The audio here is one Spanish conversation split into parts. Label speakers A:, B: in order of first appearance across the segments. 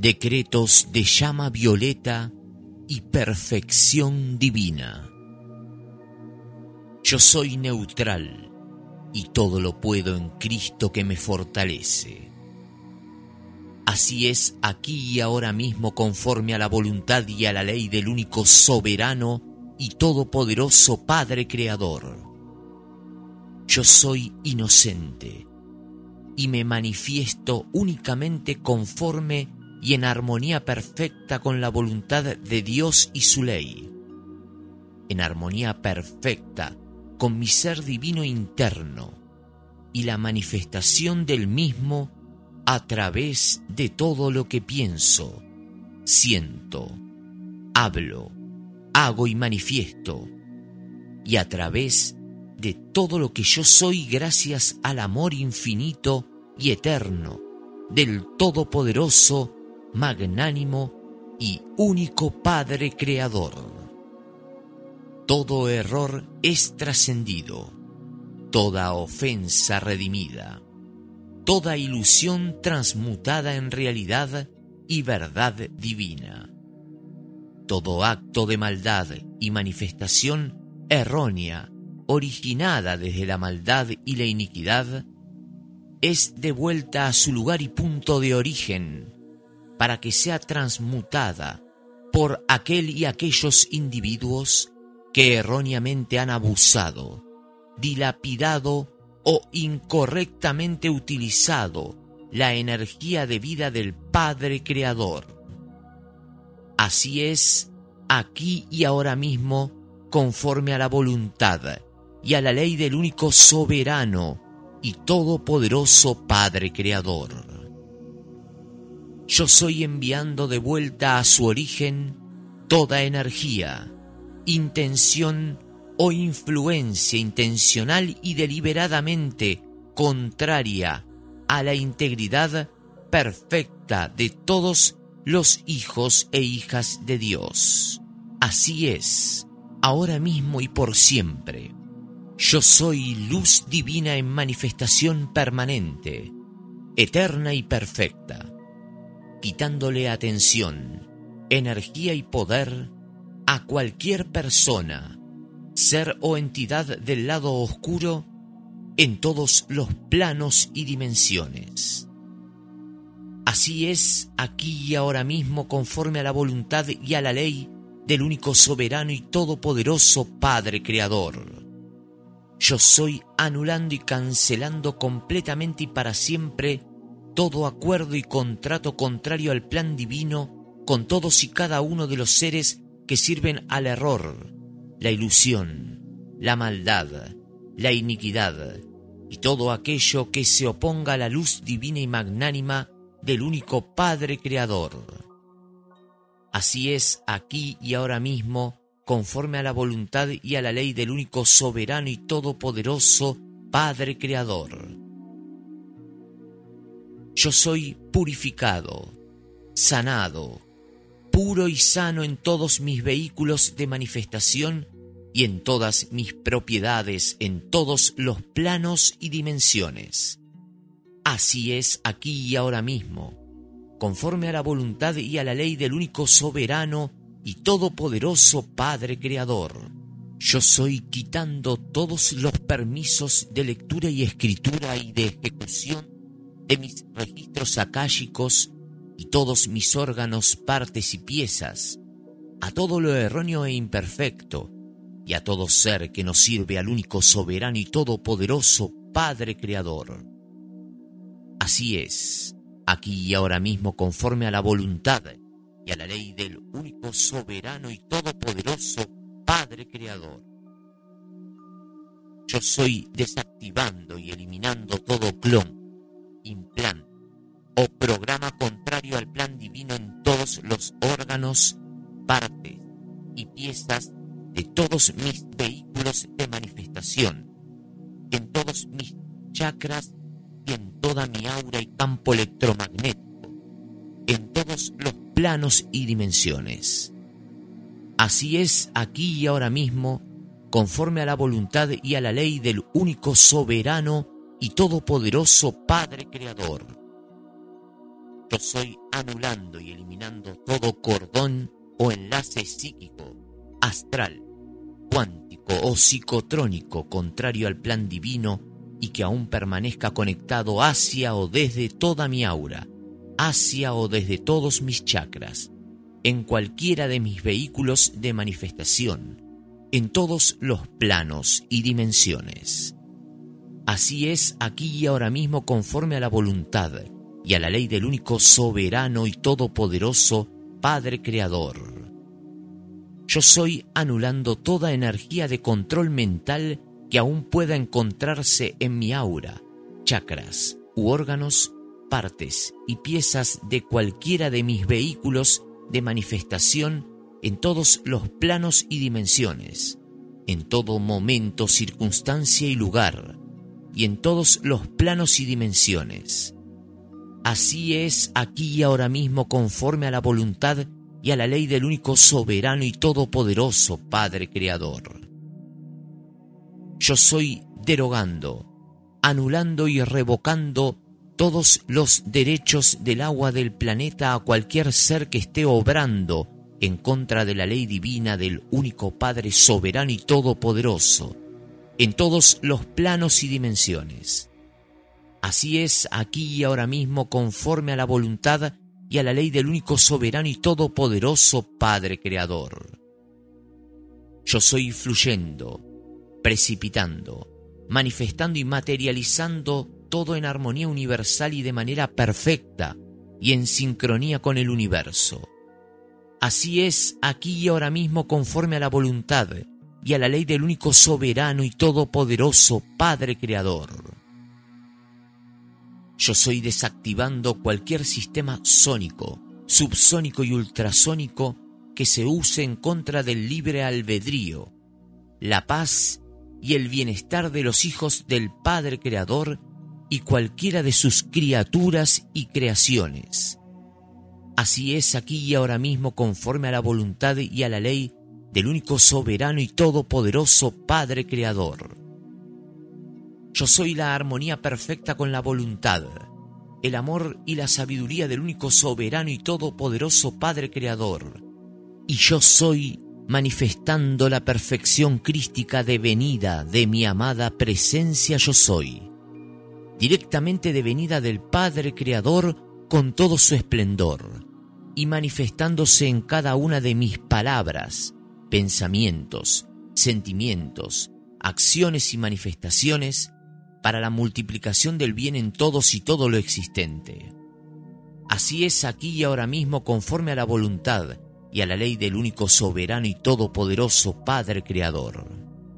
A: decretos de llama violeta y perfección divina. Yo soy neutral y todo lo puedo en Cristo que me fortalece. Así es aquí y ahora mismo, conforme a la voluntad y a la ley del único soberano y todopoderoso Padre Creador. Yo soy inocente y me manifiesto únicamente conforme y en armonía perfecta con la voluntad de Dios y su ley, en armonía perfecta con mi ser divino interno y la manifestación del mismo a través de todo lo que pienso, siento, hablo, hago y manifiesto, y a través de todo lo que yo soy gracias al amor infinito y eterno del todopoderoso, magnánimo y único Padre Creador. Todo error es trascendido, toda ofensa redimida, toda ilusión transmutada en realidad y verdad divina. Todo acto de maldad y manifestación errónea, originada desde la maldad y la iniquidad, es devuelta a su lugar y punto de origen, para que sea transmutada por aquel y aquellos individuos que erróneamente han abusado, dilapidado o incorrectamente utilizado la energía de vida del Padre Creador. Así es, aquí y ahora mismo, conforme a la voluntad y a la ley del único soberano y todopoderoso Padre Creador. Yo soy enviando de vuelta a su origen toda energía, intención o influencia intencional y deliberadamente contraria a la integridad perfecta de todos los hijos e hijas de Dios. Así es, ahora mismo y por siempre. Yo soy luz divina en manifestación permanente, eterna y perfecta, quitándole atención, energía y poder a cualquier persona, ser o entidad del lado oscuro en todos los planos y dimensiones. Así es aquí y ahora mismo, conforme a la voluntad y a la ley del único soberano y todopoderoso Padre Creador. Yo soy anulando y cancelando completamente y para siempre todo acuerdo y contrato contrario al plan divino con todos y cada uno de los seres que sirven al error, la ilusión, la maldad, la iniquidad y todo aquello que se oponga a la luz divina y magnánima del único Padre Creador. Así es aquí y ahora mismo, conforme a la voluntad y a la ley del único soberano y todopoderoso Padre Creador. Yo soy purificado, sanado, puro y sano en todos mis vehículos de manifestación y en todas mis propiedades, en todos los planos y dimensiones. Así es aquí y ahora mismo, conforme a la voluntad y a la ley del único soberano y todopoderoso Padre Creador. Yo soy quitando todos los permisos de lectura y escritura y de ejecución de mis registros akáshicos y todos mis órganos, partes y piezas, a todo lo erróneo e imperfecto, y a todo ser que no sirve al único soberano y todopoderoso Padre Creador. Así es, aquí y ahora mismo, conforme a la voluntad y a la ley del único soberano y todopoderoso Padre Creador. Yo soy desactivando y eliminando todo clon, implante o programa contrario al plan divino en todos los órganos, partes y piezas de todos mis vehículos de manifestación, en todos mis chakras y en toda mi aura y campo electromagnético, en todos los planos y dimensiones. Así es aquí y ahora mismo, conforme a la voluntad y a la ley del único soberano y todopoderoso Padre Creador. Yo soy anulando y eliminando todo cordón o enlace psíquico, astral, cuántico o psicotrónico contrario al plan divino y que aún permanezca conectado hacia o desde toda mi aura, hacia o desde todos mis chakras, en cualquiera de mis vehículos de manifestación, en todos los planos y dimensiones. Así es aquí y ahora mismo conforme a la voluntad y a la ley del único soberano y todopoderoso Padre Creador. Yo soy anulando toda energía de control mental que aún pueda encontrarse en mi aura, chakras u órganos, partes y piezas de cualquiera de mis vehículos de manifestación en todos los planos y dimensiones, en todo momento, circunstancia y lugar, y en todos los planos y dimensiones. Así es aquí y ahora mismo conforme a la voluntad y a la ley del único soberano y todopoderoso Padre Creador. Yo soy derogando, anulando y revocando todos los derechos del agua del planeta a cualquier ser que esté obrando en contra de la ley divina del único Padre soberano y todopoderoso, en todos los planos y dimensiones. Así es aquí y ahora mismo conforme a la voluntad y a la ley del único soberano y todopoderoso Padre Creador. Yo soy fluyendo, precipitando, manifestando y materializando todo en armonía universal y de manera perfecta y en sincronía con el universo. Así es aquí y ahora mismo conforme a la voluntad y a la ley del único soberano y todopoderoso Padre Creador. Yo soy desactivando cualquier sistema sónico, subsónico y ultrasónico que se use en contra del libre albedrío, la paz y el bienestar de los hijos del Padre Creador y cualquiera de sus criaturas y creaciones. Así es aquí y ahora mismo conforme a la voluntad y a la ley del único soberano y todopoderoso Padre Creador. Yo soy la armonía perfecta con la voluntad, el amor y la sabiduría del único soberano y todopoderoso Padre Creador. Y yo soy manifestando la perfección crística devenida de mi amada presencia yo soy, directamente devenida del Padre Creador con todo su esplendor, y manifestándose en cada una de mis palabras, pensamientos, sentimientos, acciones y manifestaciones para la multiplicación del bien en todos y todo lo existente. Así es aquí y ahora mismo conforme a la voluntad y a la ley del único soberano y todopoderoso Padre Creador.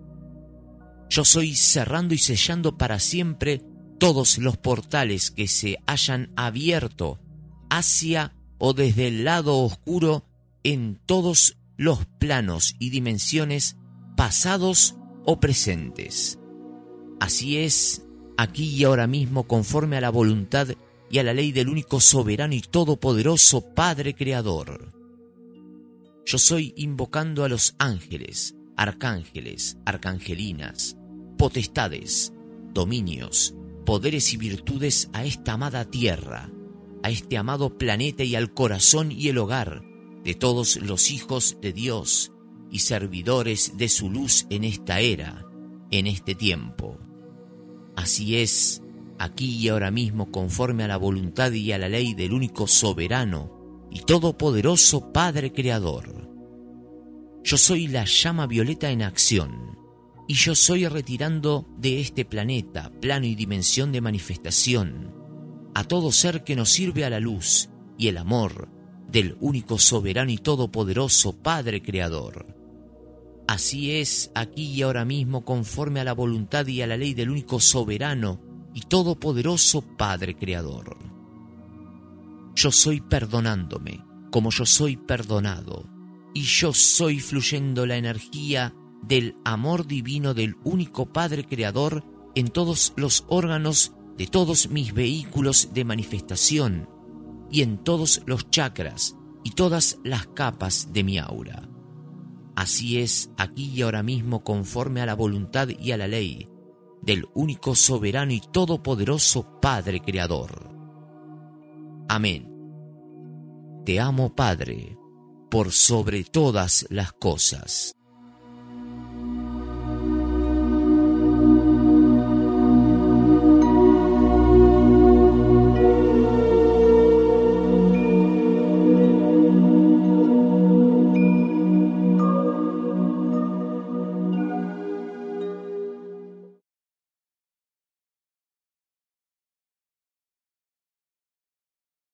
A: Yo soy cerrando y sellando para siempre todos los portales que se hayan abierto hacia o desde el lado oscuro en todos los planos y dimensiones pasados o presentes. Así es, aquí y ahora mismo conforme a la voluntad y a la ley del único soberano y todopoderoso Padre Creador. Yo soy invocando a los ángeles, arcángeles, arcangelinas, potestades, dominios, poderes y virtudes a esta amada tierra, a este amado planeta y al corazón y el hogar de todos los hijos de Dios y servidores de su luz en esta era, en este tiempo. Así es, aquí y ahora mismo conforme a la voluntad y a la ley del único soberano y todopoderoso Padre Creador. Yo soy la llama violeta en acción, y yo soy retirando de este planeta, plano y dimensión de manifestación, a todo ser que nos sirve a la luz y el amor del único soberano y todopoderoso Padre Creador. Así es, aquí y ahora mismo, conforme a la voluntad y a la ley del único soberano y todopoderoso Padre Creador. Yo soy perdonándome, como yo soy perdonado, y yo soy fluyendo la energía del amor divino del único Padre Creador en todos los órganos de todos mis vehículos de manifestación y en todos los chakras y todas las capas de mi aura. Así es, aquí y ahora mismo, conforme a la voluntad y a la ley del único soberano y todopoderoso Padre Creador. Amén. Te amo, Padre, por sobre todas las cosas.